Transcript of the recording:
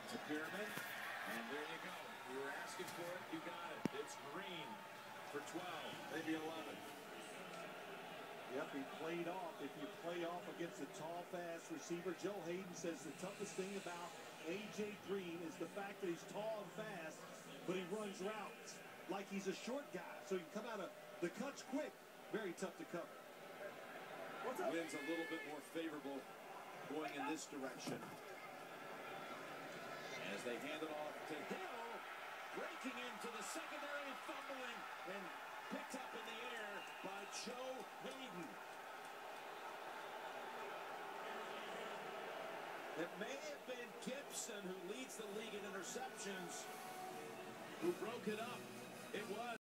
It's a pyramid, and there you go. You were asking for it, you got it. It's Green for 12, maybe 11. Yep, he played off. If you play off against a tall, fast receiver, Joe Hayden says the toughest thing about A.J. Green is the fact that he's tall and fast, but he runs routes like he's a short guy. So he can come out of the cuts quick. Very tough to cover. What's up? Wind's a little bit more favorable going in this direction. As they hand it off to Hill, breaking into the secondary and fumbling, and picked up in the air by Joe Hayden. It may have been Gibson, who leads the league in interceptions, who broke it up. It was.